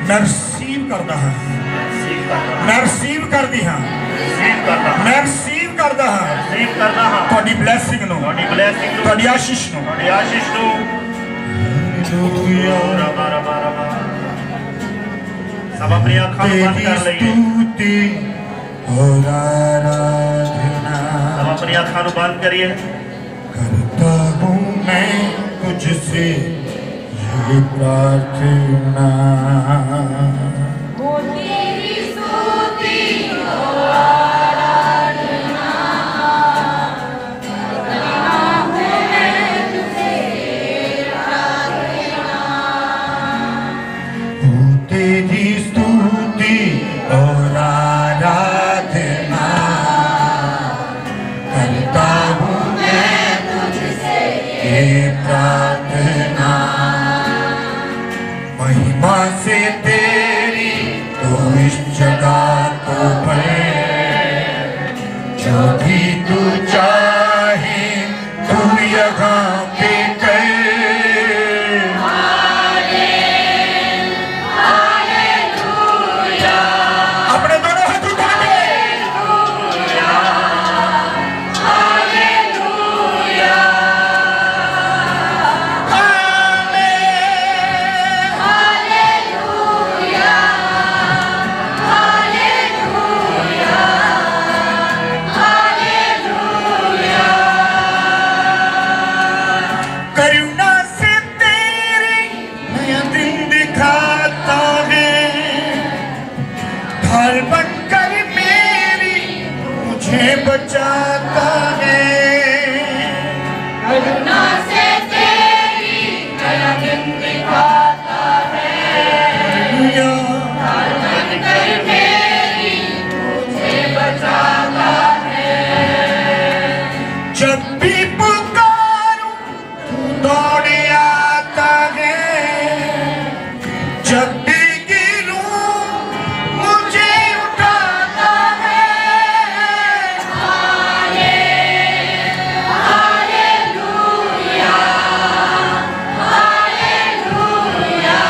मैं रिसीव करता हाँ, मैं रिसीव कर दी हाँ, मैं रिसीव करता हाँ थोड़ी ब्लेसिंग नो, थोड़ी आशीष नो। सब अपनी आँखों बंद कर लिए, सब अपनी आँखों बंद करिए। करता हूँ मैं तुझसे ये प्रार्थना, तेरी स्तुति और आराधना, करता हूँ मैं तुझसे प्रार्थना, तेरी स्तुति और आराधना करता हूँ मैं तुझसे ये प्रार्थना, महिमा से तेरी तो इस जगह को भरे, जो भी तू चाहे तू यहाँ पे कर। अपने दोनों हाथ उठा दे। करुणा से तेरी नया दिन दिखाता है, ढाल बनकर मेरी मुझे बचाता है। करुणा से तेरी नया दिन दिखाता है, ढाल बनकर मेरी मुझे बचाता है। जब भी पुकारूं दौड़े आता है, जब भी गिरूं मुझे उठाता है। Hallelujah, hallelujah,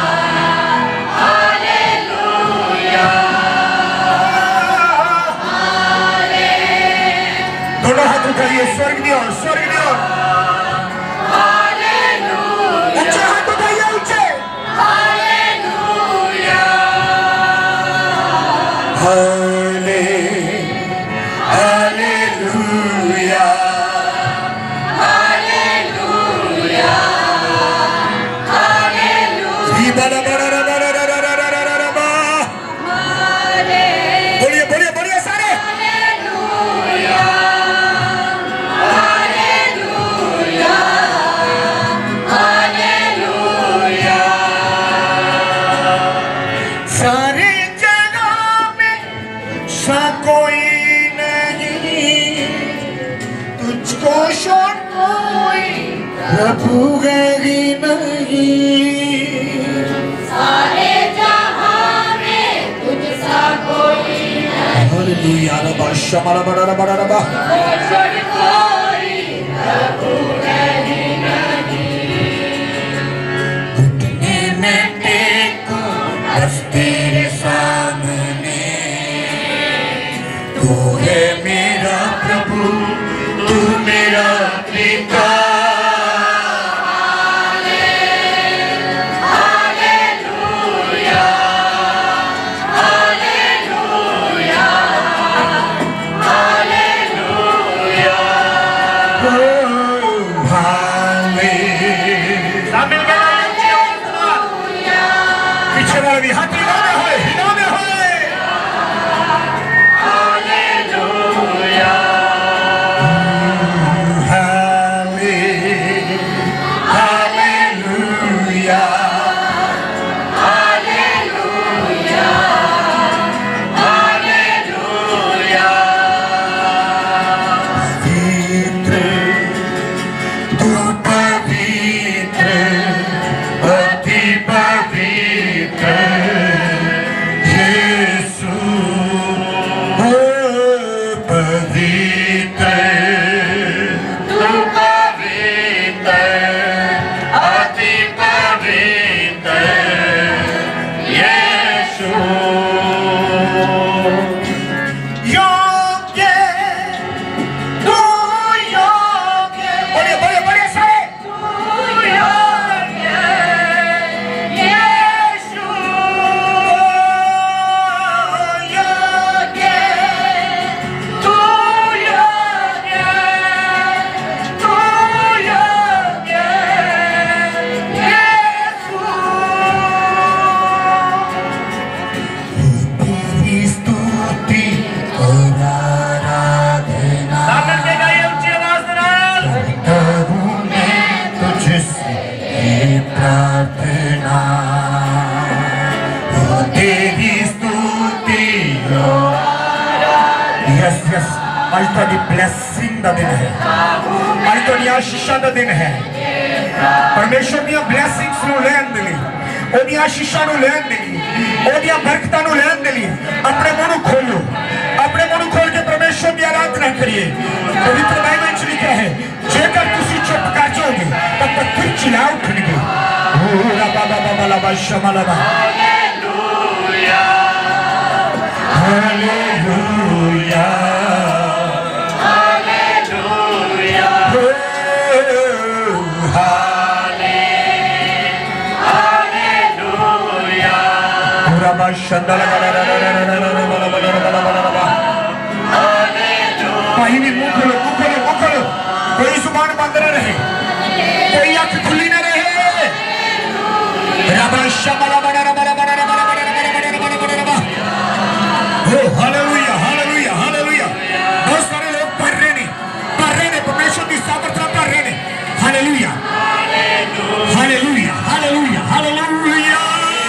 hallelujah, hallelujah. दोनों हाथ उठाइए, स्वर्ग की ओर, स्वर्ग की ओर। ऊंचे हाथ उठाइए, ऊंचे। हालेलुया, हाले हालेलुया, हालेलुया, हालेलुया। बड़ा बड़ा बड़ा बड़ा बड़ा बड़ा। बोलिए बोलिए बोलिए सारे। Hallelujah, hallelujah, hallelujah. सारे जगह में सा कोई नहीं, तुझको छोड़ कोई प्रभु है ही नहीं। सारे जहां में तुझसा कोई नहीं। हालेलुया, रबा शमला बड़ा बड़ा रबा। छोड़ कोई प्रभु है ही नहीं। घुटने में टेकूं बस तेरे सामने, तू है मेरा प्रभु, तू मेरा पिता। Hallelujah, hallelujah, hallelujah. आज थोड़ी ब्लैसिंग का दिन है, आज थोड़ी आशीषा का दिन है। परमेश्वर दी ब्लैसिंग्स नूं लैण दे लई, ओदी आशीषा नूं लैण दे लई, ओदी बरकतां नूं लैण दे लई अपने मुंह नूं खोलो, अपने मुंह नूं खोल के परमेश्वर की आराधना करिए। पवित्र बाइबल च लिखा है, जेकर तुसीं चुप कर जाओगे तो पत्थर चिल्ला उठणगे। ला बाबा बाबा ला बा शमा ला बा। हालेलुया हालेलुया हालेलुया हालेलुया पूरा बा शंदा ला ला ला ला ला ला ला। भाई भी मुंह खोलो, मुंह खोलो, मुंह खोलो। कोई जुबान बंद न रहे, कोई आंख खुली न रहे। Hallelujah hallelujah hallelujah. बहुत सारे लोग पढ़ रहे ने, परमेश्वर की सामर्थ पढ़ रहे ने। Hallelujah hallelujah hallelujah hallelujah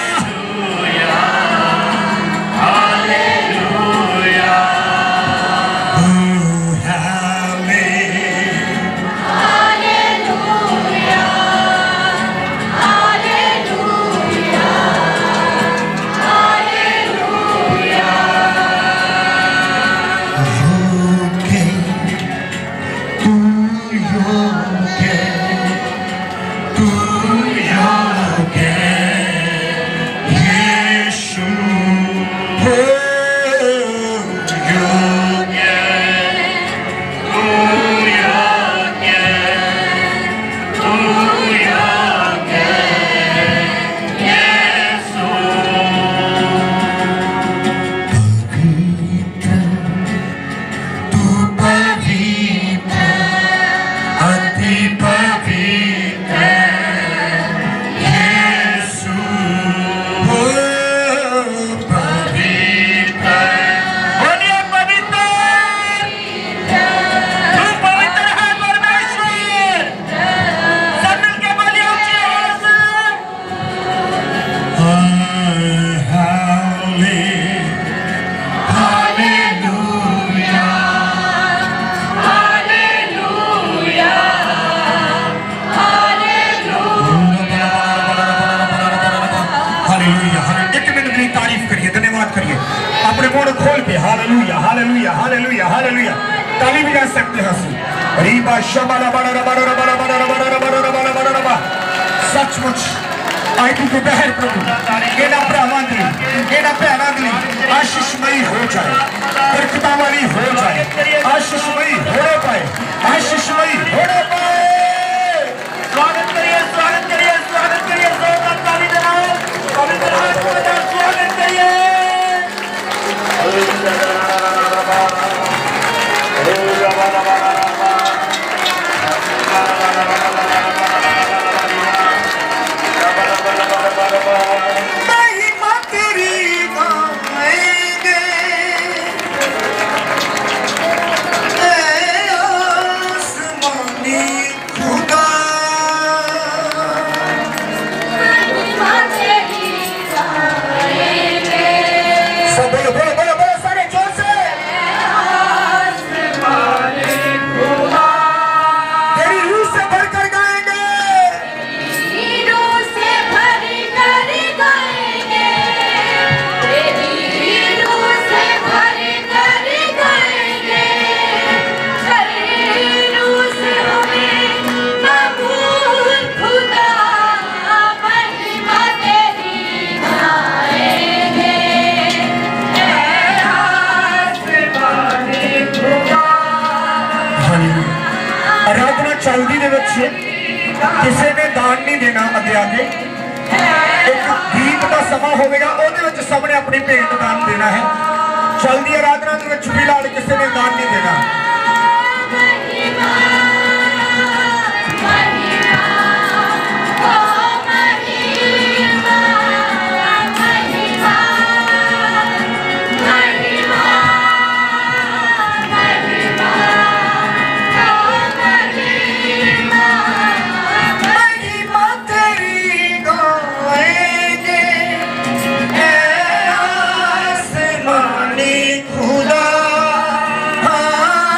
hallelujah hallelujah hallelujah hallelujah. ताली भी गा सकते हैं। रीबा शबाला बड़ा बड़ा बड़ा बड़ा बड़ा बड़ा बड़ा। सचमुच आई की बहर प्रभु एना भरावां दी एना भैणां दी आशीषमयी हो जाए, बरकतां वाली हो जाए, आशीषमयी होने पाए, आशीषमयी होने पाए। स्वागत करिए स्वागत करिए स्वागत करिए। जोरदार ताली दे नाल पवित्र आत्मा का स्वागत करिए। महिमा तेरी गाएंगे, आसमानी खुदा। महिमा तेरी गाएंगे। सब बोलो बोलो बोलो बोलो सारे जोर से। आसमानी खुदा तेरी रूह से भरकर गाएंगे, तेरी रूह से भरकर गाएंगे, तेरी रूह से भरकर गाएंगे। तेरी रूह से हमें कबूल खुदा, महिमा तेरी गाएंगे। आराधना चलदी दे विच किसी ने दान नहीं देना। अगे आगे एक गीत का समा होगा, ਉਹਦੇ ਵਿੱਚ सब ने अपनी भेंट दान देना है। चलदी आराधना ਦੇ ਵਿੱਚ फिलहाल किसी ने दान नहीं देना। खुदा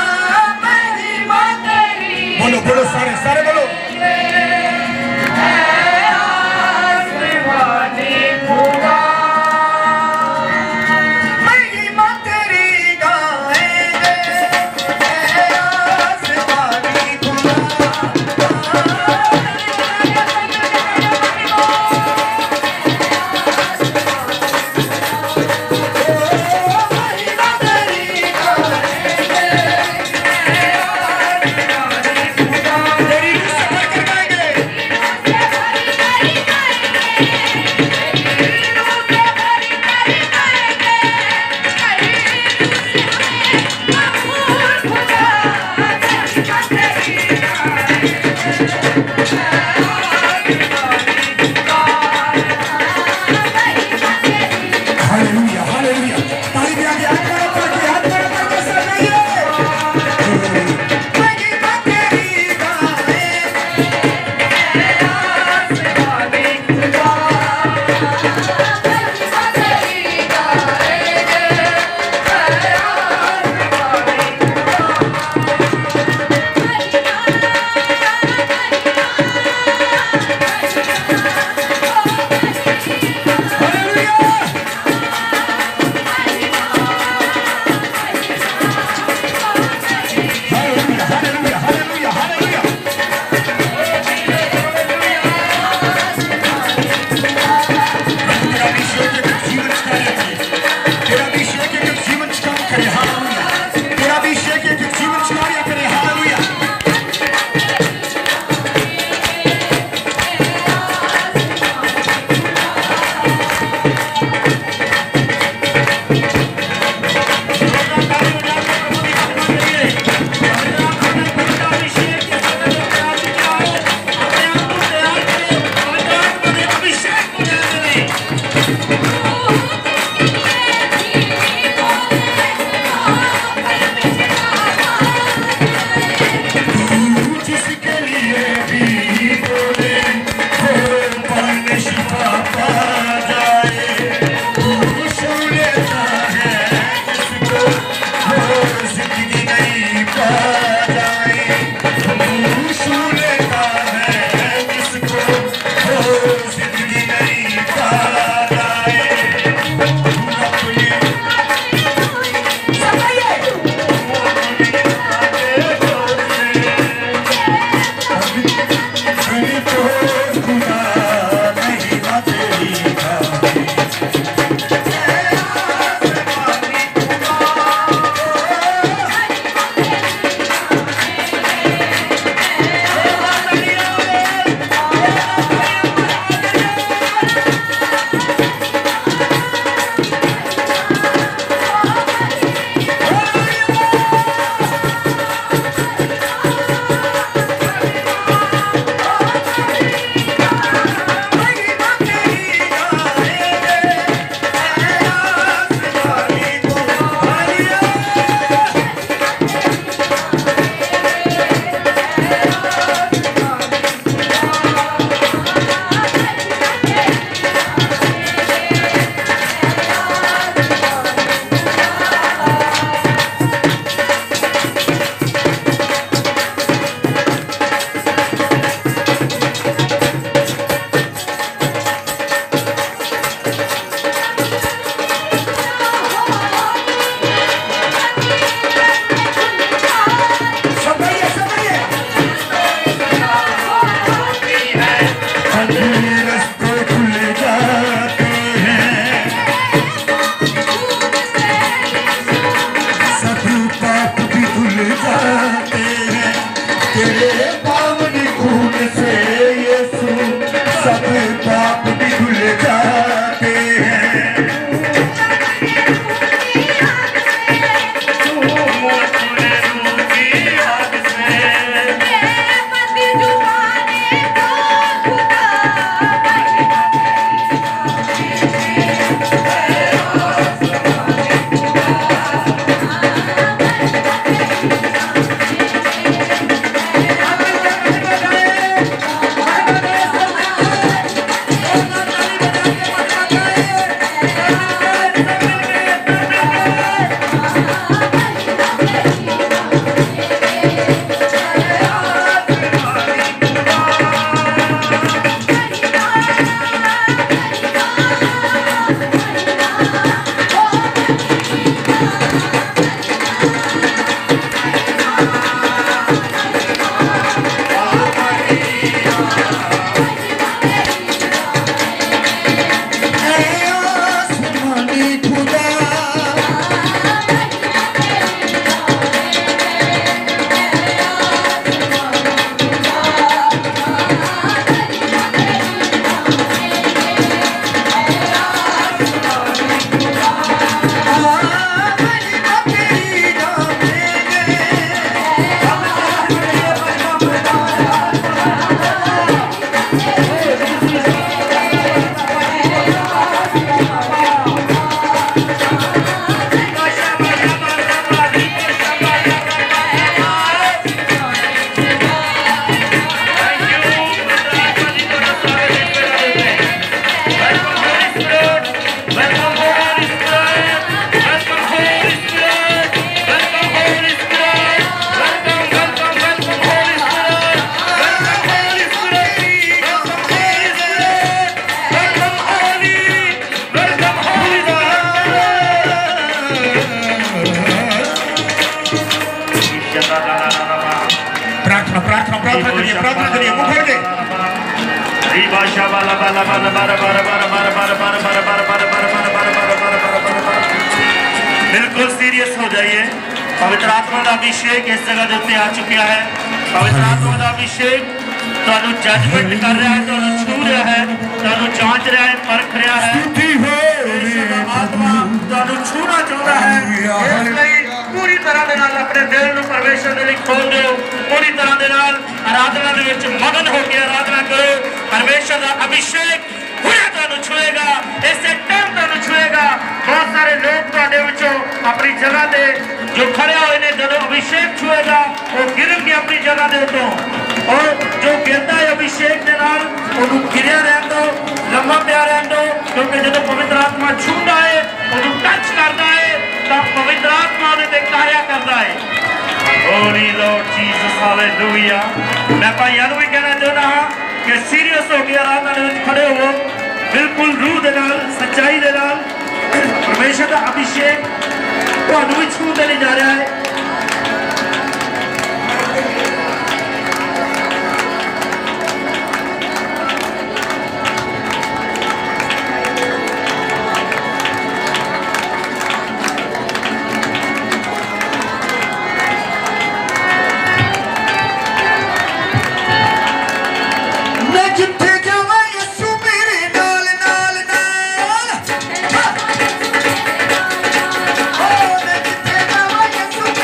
प्रार्थना करिए मुंह खोल के। बिल्कुल सीरियस हो जाइए। पवित्र आत्मा का अभिषेक इस जगह के उत्ते आ चुका है। पवित्र आत्मा का अभिषेक ਤੁਹਾਨੂੰ जजमेंट कर रहा है, ਤੁਹਾਨੂੰ छू रहा है, ਤੁਹਾਨੂੰ जांच रहा है, परख रहा है। आत्मा ਤੁਹਾਨੂੰ छूना चाहता है। इसलिए पूरी तरह ਦੇ ਨਾਲ अपने दिल ਨੂੰ परमेश्वर ਦੇ ਲਈ खोल दो। पूरी तरह ਦੇ ਨਾਲ आराधना ਦੇ ਵਿੱਚ मगन हो के आराधना करो। परमेश्वर का अभिषेक हुणे ਤੁਹਾਨੂੰ छुएगा, इससे टाइम ਤੁਹਾਨੂੰ छुएगा। बहुत सारे लोग ਤੁਹਾਡੇ ਵਿੱਚੋਂ अपनी जगह ਤੇ जो खड़े हुए ने ਜਦੋਂ अभिषेक छुएगा वो गिरनगे अपनी जगह ਦੇ ਉੱਤੋਂ। और जो गिरता है अभिषेक के नाल उन्होंने गिरिया रहन दो, लम्बा प्या रहन दो, क्योंकि जो पवित्र आत्मा छूंदा है उन्होंने टच करता है तो पवित्र आत्मा उन्हें कार्य करता है। Holy lord Jesus hallelujah. मैं भाइयों को भी कहना चाहता हाँ कि सीरियस हो गया आराधना में खड़े हो, बिल्कुल रूह दे नाल सच्चाई दे नाल परमेश्वर का अभिषेक तुहानू भी छूते नहीं जा रहा है। Oh,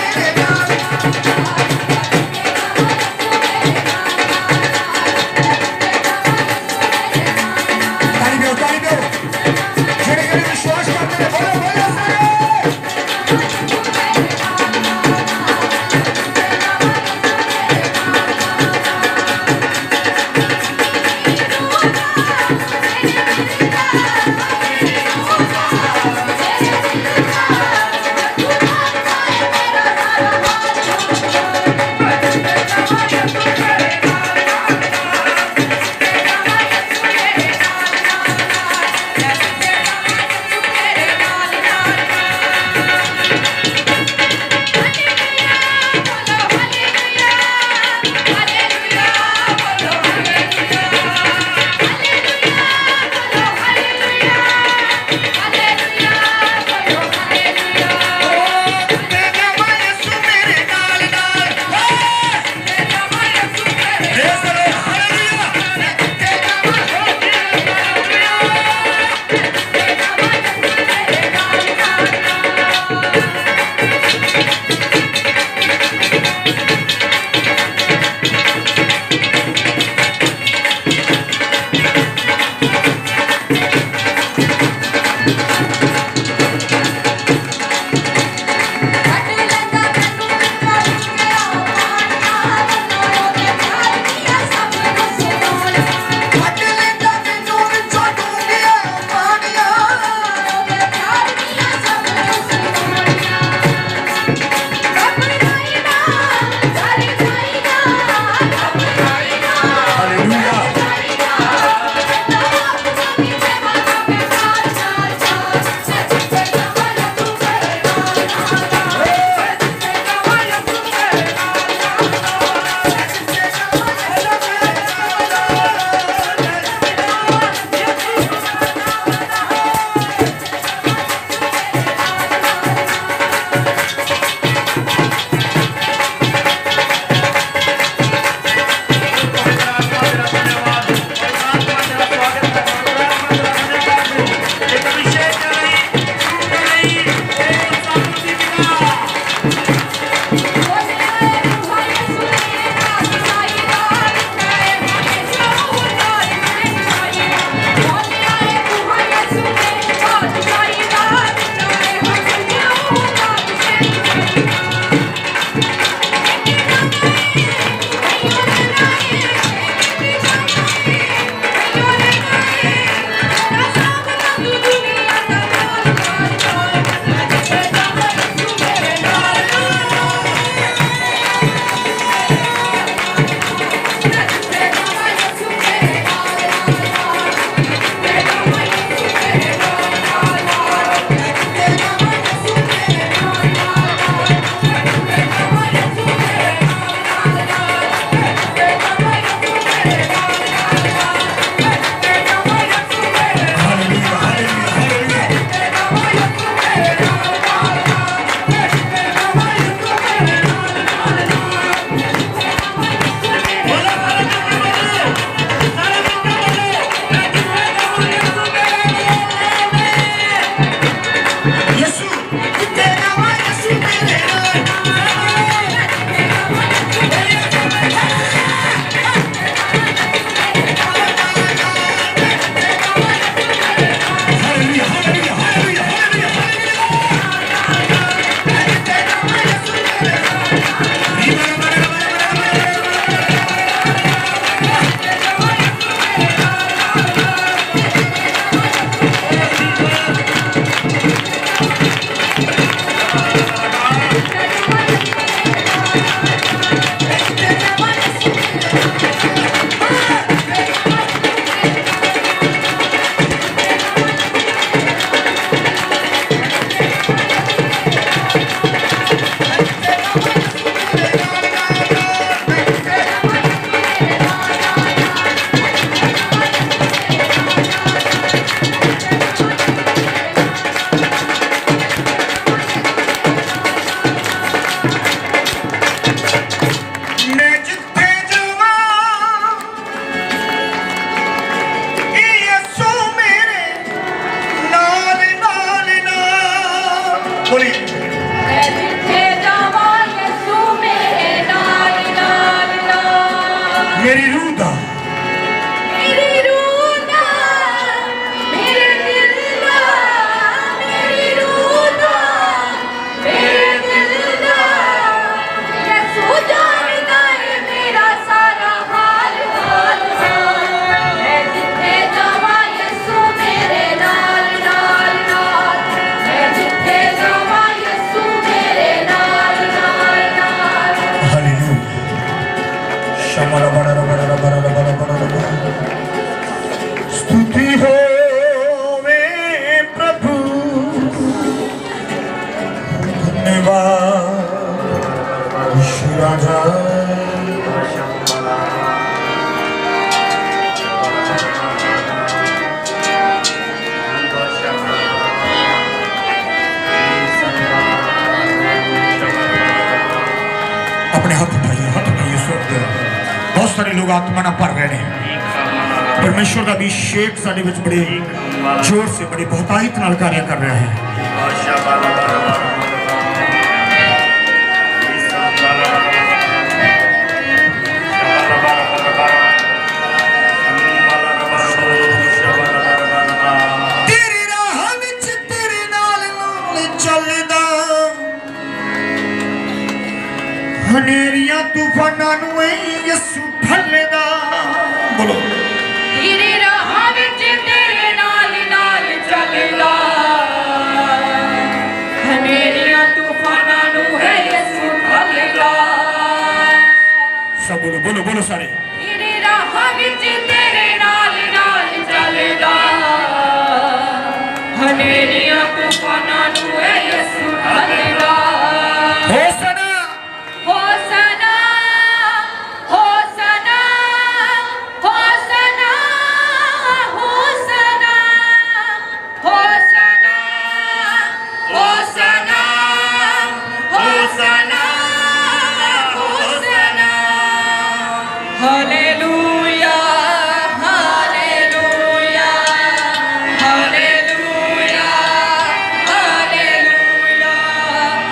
बोलिए। मेरी रूह दा स्तुति हो वे प्रभु, धन्यवाद यीशु राजा। अपने हाथ उठाइए, हाथ उठाइए, स्वर्ग। बहुत सारे लोग आत्मा ना भर रहे हैं। परमेश्वर का अभिषेक साडे विच बड़े जोर से बड़ी बहुतायत नाल कार्य कर रहा है। तेरी राह विच तेरे नाल चलदा, हनेरियां तूफानां नूं यसू ठल्लदा। बोलो। तेरी राह विच तेरे नाल नाल चलदा, हनेरियां तूफानां नूं है यसू ठल्लदा। सब बोलो, बोलो, बोलो सारे। तेरी राह विच तेरे नाल नाल चलदा, हनेरियां तूफानां नूं है यसू ठल्लदा। Hosanna, hosanna, hosanna, hosanna, hosanna, hosanna, hosanna, hosanna, hosanna. Hallelujah, hallelujah, hallelujah, hallelujah,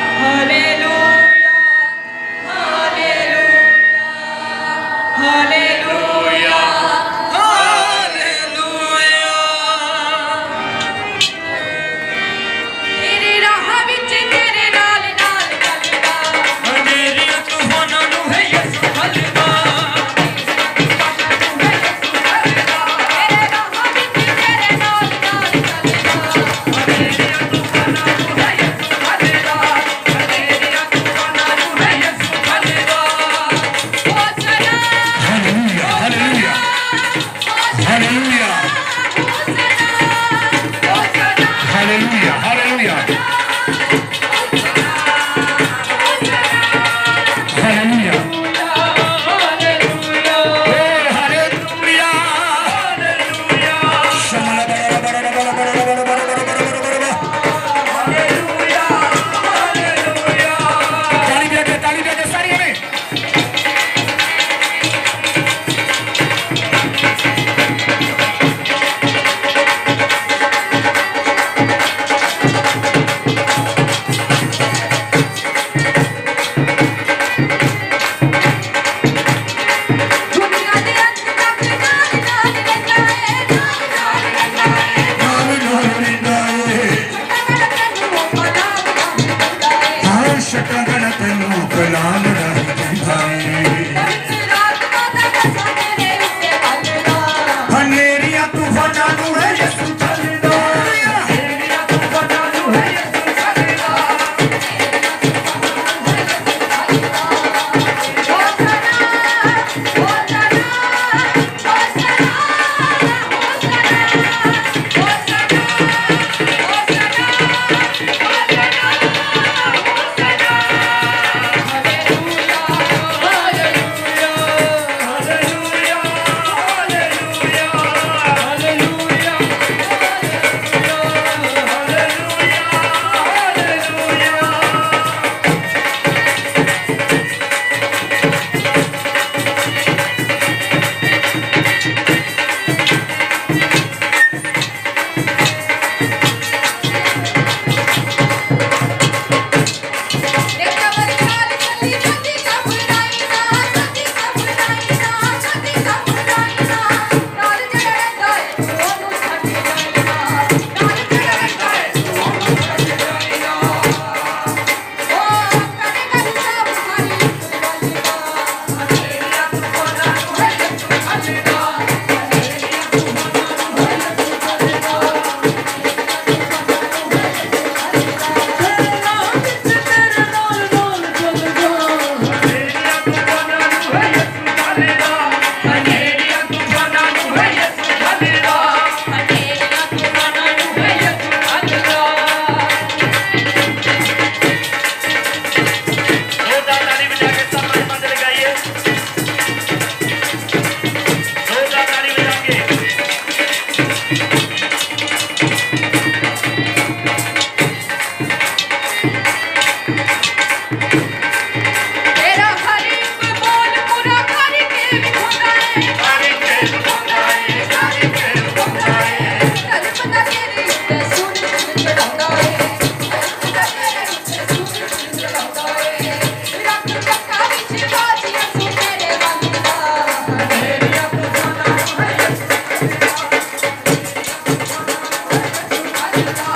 नाल